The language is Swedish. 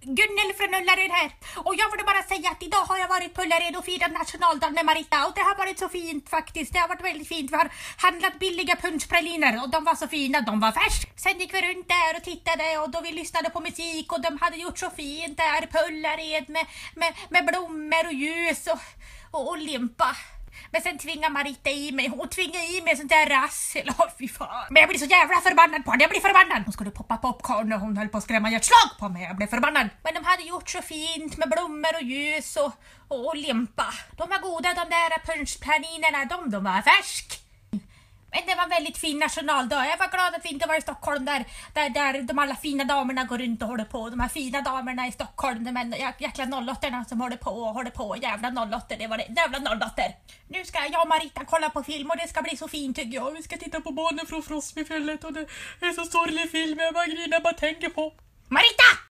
Gunnel från Ullared här. Och jag vill bara säga att idag har jag varit på Ullared och firat nationaldagen med Marita. Och det har varit så fint faktiskt. Det har varit väldigt fint. Vi har handlat billiga punschpraliner och de var så fina, de var färsk. Sen gick vi runt där och tittade och då vi lyssnade på musik och de hade gjort så fint där på Ullared med blommor och ljus och limpa. Men sen tvingar Marita i mig. Hon tvingar i mig sånt där rassel. Fy fan. Men jag blir så jävla förbannad på henne. Jag blir förbannad. Hon skulle poppa popcorn och hon höll på att skrämma hjärtslag på mig. Jag blev förbannad. Men de hade gjort så fint med blommor och ljus och limpa. De var goda, de där punschpralinerna. De var färsk. Men det var en väldigt fin nationaldag. Jag var glad att vi inte var i Stockholm där de alla fina damerna går runt och håller på. De här fina damerna i Stockholm, de jäkla nollotterna som håller på. Jävla nollotter, det var det. Jävla nollotter. Nu ska jag och Marita kolla på film och det ska bli så fint tycker jag. Vi ska titta på Barnen från Frostbyfället och det är så sorglig film. Jag bara grinar, bara tänker på. Marita!